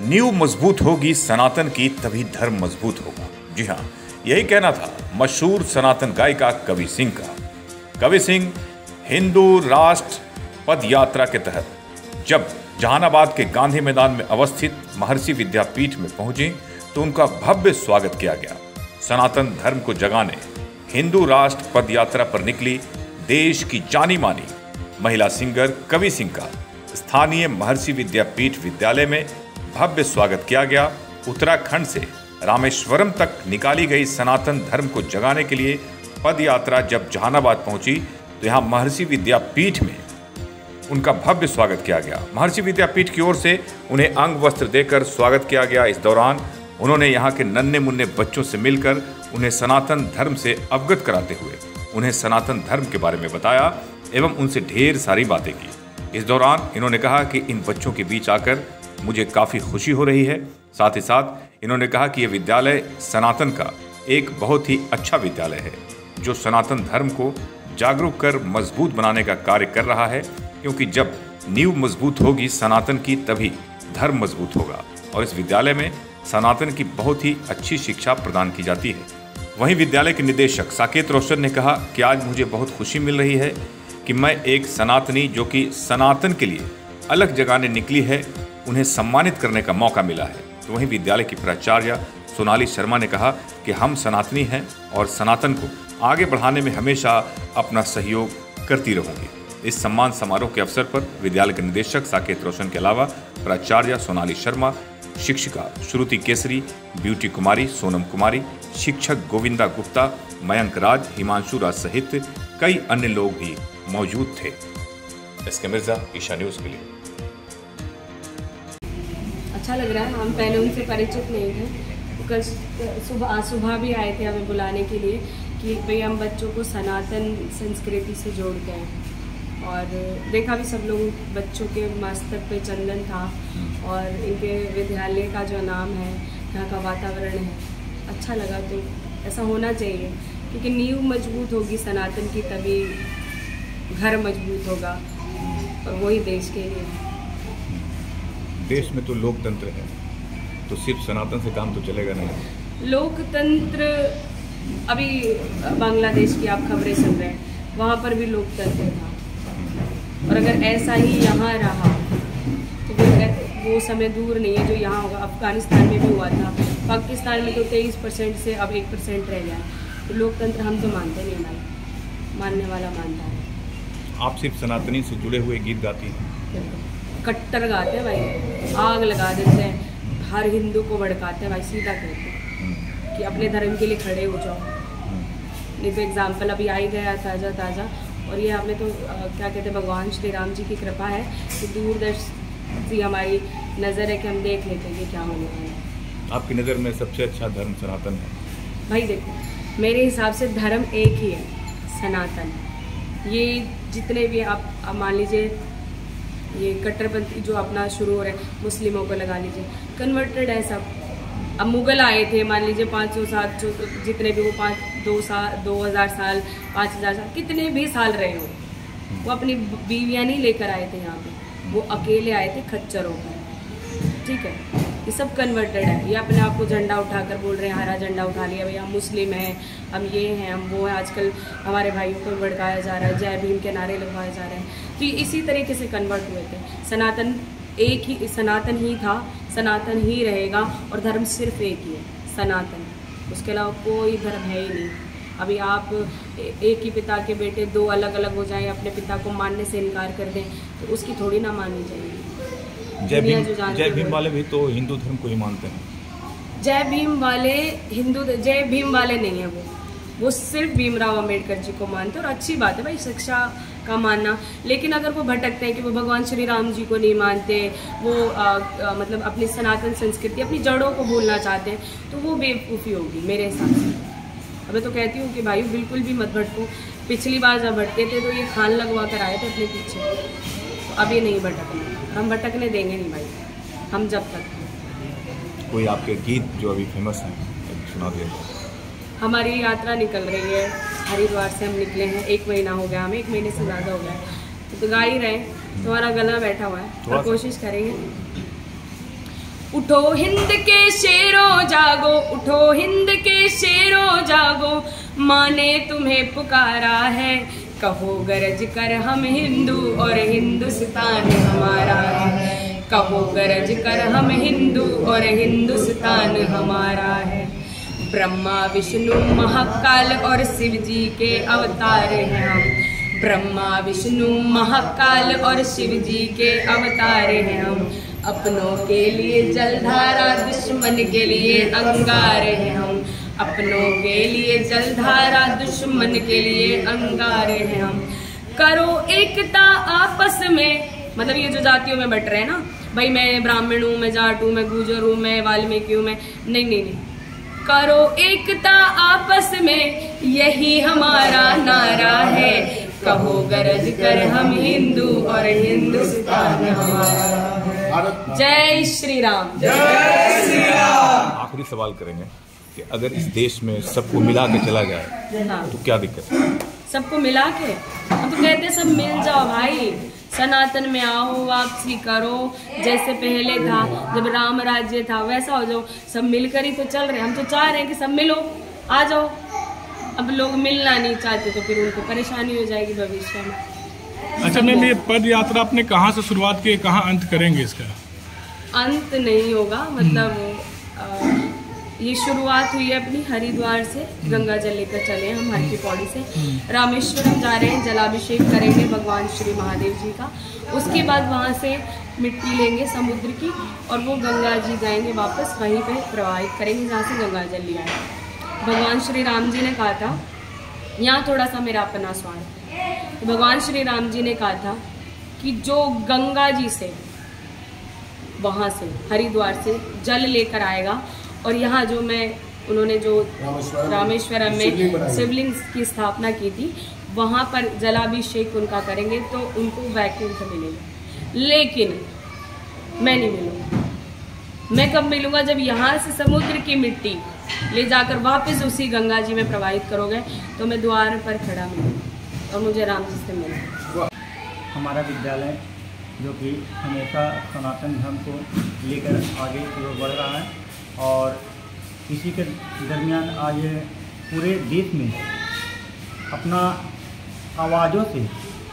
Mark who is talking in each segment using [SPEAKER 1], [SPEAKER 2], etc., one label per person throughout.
[SPEAKER 1] नींव मजबूत होगी सनातन की तभी धर्म मजबूत होगा। जी हाँ, यही कहना था मशहूर सनातन गायिका कवि सिंह का। कवि सिंह हिंदू राष्ट्र पद यात्रा के तहत जब जहानाबाद के गांधी मैदान में अवस्थित महर्षि विद्यापीठ में पहुंचे तो उनका भव्य स्वागत किया गया। सनातन धर्म को जगाने हिंदू राष्ट्र पद यात्रा पर निकली देश की जानी मानी महिला सिंगर कवि सिंह का स्थानीय महर्षि विद्यापीठ विद्यालय में भव्य स्वागत किया गया। उत्तराखंड से रामेश्वरम तक निकाली गई सनातन धर्म को जगाने के लिए पद यात्रा जब जहानाबाद पहुंची तो यहाँ महर्षि विद्यापीठ में उनका भव्य स्वागत किया गया। महर्षि विद्यापीठ की ओर से उन्हें अंग वस्त्र देकर स्वागत किया गया। इस दौरान उन्होंने यहाँ के नन्हे मुन्ने बच्चों से मिलकर उन्हें सनातन धर्म से अवगत कराते हुए उन्हें सनातन धर्म के बारे में बताया एवं उनसे ढेर सारी बातें की। इस दौरान इन्होंने कहा कि इन बच्चों के बीच आकर मुझे काफ़ी खुशी हो रही है। साथ ही साथ इन्होंने कहा कि यह विद्यालय सनातन का एक बहुत ही अच्छा विद्यालय है जो सनातन धर्म को जागरूक कर मजबूत बनाने का कार्य कर रहा है, क्योंकि जब नींव मजबूत होगी सनातन की तभी धर्म मजबूत होगा और इस विद्यालय में सनातन की बहुत ही अच्छी शिक्षा प्रदान की जाती है। वहीं विद्यालय के निदेशक साकेत रोशन ने कहा कि आज मुझे बहुत खुशी मिल रही है कि मैं एक सनातनी जो कि सनातन के लिए अलग जगाने निकली है उन्हें सम्मानित करने का मौका मिला है। तो वहीं विद्यालय की प्राचार्य सोनाली शर्मा ने कहा कि हम सनातनी हैं और सनातन को आगे बढ़ाने में हमेशा अपना सहयोग करती रहूंगी। इस सम्मान समारोह के अवसर पर विद्यालय के निदेशक साकेत रोशन के अलावा प्राचार्य सोनाली शर्मा, शिक्षिका श्रुति केसरी, ब्यूटी कुमारी, सोनम कुमारी, शिक्षक गोविंदा गुप्ता, मयंक राज, हिमांशु राज सहित कई अन्य लोग भी मौजूद थे। एसके मिर्जा, ईशा न्यूज़ के लिए।
[SPEAKER 2] अच्छा लग रहा है। हम पहले उनसे परिचित नहीं थे। कल सुबह भी आए थे हमें बुलाने के लिए कि भाई हम बच्चों को सनातन संस्कृति से जोड़ते हैं, और देखा भी सब लोग बच्चों के मस्तक पे चंदन था और इनके विद्यालय का जो नाम है, यहाँ का वातावरण है, अच्छा लगा। तो ऐसा होना चाहिए क्योंकि नींव मजबूत होगी सनातन की तभी घर मजबूत होगा और वही देश के लिए।
[SPEAKER 1] देश में तो लोकतंत्र है तो सिर्फ सनातन से काम तो चलेगा नहीं।
[SPEAKER 2] लोकतंत्र अभी बांग्लादेश की आप खबरें सुन रहे हैं, वहाँ पर भी लोकतंत्र था, और अगर ऐसा ही यहाँ रहा तो वो समय दूर नहीं है जो यहाँ होगा। अफगानिस्तान में भी हुआ था, पाकिस्तान में तो 23% से अब 1% रह गया है। तो लोकतंत्र हम तो मानते नहीं भाई, मानने वाला मानता है।
[SPEAKER 1] आप सिर्फ सनातनी से जुड़े हुए गीत गाती हैं?
[SPEAKER 2] कट्टर गाते हैं भाई, आग लगा देते हैं, हर हिंदू को भड़काते हैं भाई, सीधा कहते हैं कि अपने धर्म के लिए खड़े हो जाओ। नहीं तो एग्जाम्पल अभी आई गया ताज़ा, और ये हमें तो क्या कहते हैं, भगवान श्री राम जी की कृपा है कि दूरदर्शी हमारी नज़र है कि हम देख लेते हैं कि क्या होने वाला है।
[SPEAKER 1] आपकी नज़र में सबसे अच्छा धर्म सनातन है?
[SPEAKER 2] भाई देखो, मेरे हिसाब से धर्म एक ही है, सनातन। ये जितने भी आप मान लीजिए, ये कट्टरपंथी जो अपना शुरू हो रहा है, मुस्लिमों को लगा लीजिए, कन्वर्टेड है सब। अब मुग़ल आए थे, मान लीजिए 500 साल, जितने भी वो 2000 साल, 5000 साल, कितने भी साल रहे हो, वो अपनी बीवियाँ नहीं लेकर आए थे यहाँ पे, वो अकेले आए थे खच्चरों पर। ठीक है, ये सब कन्वर्टेड है। ये अपने आप को झंडा उठाकर बोल रहे हैं, हरा झंडा उठा लिया भाई, हम मुस्लिम हैं, हम ये हैं, हम वो हैं। आजकल हमारे भाइयों को भड़काया जा रहा है, जय भीम के नारे लगवाए जा रहे हैं। तो ये इसी तरीके से कन्वर्ट हुए थे। सनातन एक ही, सनातन ही था, सनातन ही रहेगा, और धर्म सिर्फ एक ही है, सनातन। उसके अलावा कोई धर्म है ही नहीं। अभी आप एक ही पिता के बेटे दो अलग अलग हो जाएं, अपने पिता को मानने से इनकार कर दें, तो उसकी थोड़ी ना माननी चाहिए।
[SPEAKER 1] जय भीम वाले भी तो हिंदू धर्म को ही मानते हैं।
[SPEAKER 2] जय भीम वाले जय भीम वाले नहीं है, वो सिर्फ भीमराव अंबेडकर जी को मानते हैं, और अच्छी बात है भाई शिक्षा का मानना। लेकिन अगर वो भटकते हैं कि वो भगवान श्री राम जी को नहीं मानते, वो मतलब अपनी सनातन संस्कृति, अपनी जड़ों को भूलना चाहते हैं, तो वो बेवकूफ़ी होगी मेरे हिसाब से। अब मैं तो कहती हूँ कि भाई बिल्कुल भी मत भटको। पिछली बार जब भटके थे तो ये खान लगवा कर आए थे अपने पीछे, तो अभी नहीं भटकना, हम भटकने देंगे नहीं भाई, हम जब तक।
[SPEAKER 1] कोई आपके गीत जो अभी फेमस हैं सुना दिया?
[SPEAKER 2] हमारी यात्रा निकल रही है, हरिद्वार से हम निकले हैं, 1 महीना हो गया, हमें 1 महीने से ज़्यादा हो गया, तो गा ही रहे। तुम्हारा गला बैठा हुआ है, तो कोशिश करेंगे। उठो हिंद के शेरों जागो, उठो हिंद के शेरों जागो, माँ ने तुम्हें पुकारा है। कहो गरज कर हम हिंदू और हिंदुस्तान हमारा है। कहो गरज कर हम हिंदू और हिंदुस्तान हमारा है। ब्रह्मा विष्णु महाकाल और शिव जी के अवतार हैं हम। ब्रह्मा विष्णु महाकाल और शिव जी के अवतार हैं हम। अपनों के लिए जलधारा, दुश्मन के लिए अंगार हैं हम। अपनों के लिए जलधारा, दुश्मन के लिए अंगार हैं हम। करो एकता आपस में, मतलब ये जो जातियों में बट रहे हैं ना, भाई मैं ब्राह्मण हूँ, मैं जाट हूँ, मैं गुर्जर हूँ, मैं वाल्मीकि हूँ, मैं नहीं। करो एकता आपस में, यही हमारा नारा है। कहो गरज कर हम हिंदू और हिंदुस्तान हमारा है। जय श्री राम।
[SPEAKER 3] जय श्री राम।
[SPEAKER 1] आखिरी सवाल करेंगे कि अगर इस देश में सबको मिला के चला जाए तो क्या दिक्कत है?
[SPEAKER 2] सबको मिला के हम तो कहते हैं सब मिल जाओ भाई, सनातन में आओ, वापसी करो, जैसे पहले था जब राम राज्य था वैसा हो जाओ। सब मिलकर ही तो चल रहे, हम तो चाह रहे हैं कि सब मिलो, आ जाओ। अब लोग मिलना नहीं चाहते तो फिर उनको परेशानी हो जाएगी भविष्य में।
[SPEAKER 3] अच्छा मैम, ये पद यात्रा आपने कहाँ से शुरुआत की, कहाँ अंत करेंगे इसका?
[SPEAKER 2] अंत नहीं होगा, मतलब ये शुरुआत हुई है अपनी हरिद्वार से, गंगा जल लेकर चले हम हर की पौड़ी से। रामेश्वरम जा रहे हैं, जलाभिषेक करेंगे भगवान श्री महादेव जी का। उसके बाद वहाँ से मिट्टी लेंगे समुद्र की और वो गंगा जी जाएंगे वापस, वहीं पे प्रवाहित करेंगे जहाँ से गंगा जल लिया है। भगवान श्री राम जी ने कहा था, यहाँ थोड़ा सा मेरा अपना स्वार्थ है, तो भगवान श्री राम जी ने कहा था कि जो गंगा जी से वहाँ से हरिद्वार से जल लेकर आएगा और यहाँ जो उन्होंने जो रामेश्वरम में शिवलिंग की स्थापना की थी, वहाँ पर जलाभिषेक उनका करेंगे तो उनको वैकुंठ मिलेगा। लेकिन मैं नहीं मिलूँगा। मैं कब मिलूँगा? जब यहाँ से समुद्र की मिट्टी ले जाकर वापस उसी गंगा जी में प्रवाहित करोगे तो मैं द्वार पर खड़ा मिलूँगा और मुझे राम जी से मिलूँगा।
[SPEAKER 4] हमारा विद्यालय जो कि हमेशा सनातन धर्म को लेकर आगे की ओर बढ़ रहा है और इसी के दरमियान आज पूरे देश में अपना आवाज़ों से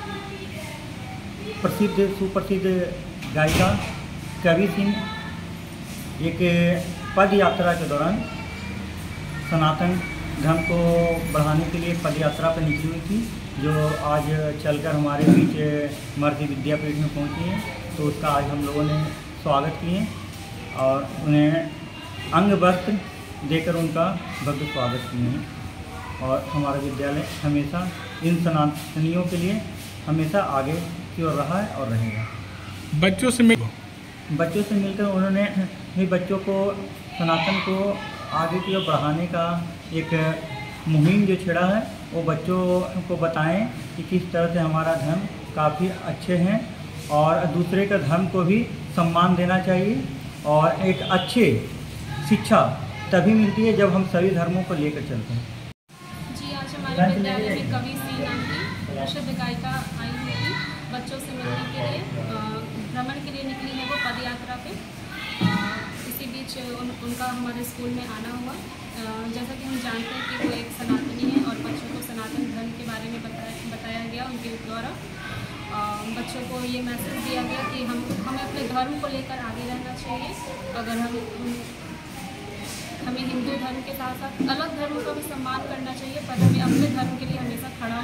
[SPEAKER 4] प्रसिद्ध सुप्रसिद्ध गायिका कवि सिंह एक पद यात्रा के दौरान सनातन धर्म को बढ़ाने के लिए पद यात्रा पर निकली हुई थी, जो आज चलकर हमारे बीच महर्षि विद्यापीठ में पहुंची है। तो उसका आज हम लोगों ने स्वागत किए और उन्हें अंग वस्त्र देकर उनका भव्य स्वागत किए हैं। और हमारा विद्यालय हमेशा इन सनातनियों के लिए हमेशा आगे की ओर रहा है और रहेगा।
[SPEAKER 3] बच्चों से
[SPEAKER 4] मिलकर उन्होंने भी बच्चों को सनातन को आगे की ओर बढ़ाने का एक मुहिम जो छेड़ा है, वो बच्चों को बताएं कि किस तरह से हमारा धर्म काफ़ी अच्छे हैं और दूसरे का धर्म को भी सम्मान देना चाहिए। और एक अच्छे शिक्षा तभी मिलती है जब हम सभी धर्मों को लेकर चलते हैं।
[SPEAKER 5] जी, आज हमारे विद्यालय में कवि सिंह नाम की प्रसिद्ध गायिका आई हुई थी। बच्चों से मिलने के लिए भ्रमण के लिए निकली है वो पद यात्रा पे। इसी बीच उनका हमारे स्कूल में आना हुआ। जैसा कि हम जानते हैं कि वो एक सनातनी है और बच्चों को सनातन धर्म के बारे में बताया गया उनके द्वारा। बच्चों को ये मैसेज दिया गया कि हमें अपने धर्म को लेकर आगे रहना चाहिए। अगर हमें हिंदू धर्म के साथ साथ अलग धर्मों का भी सम्मान करना चाहिए, पर हमें अपने धर्म के लिए हमेशा खड़ा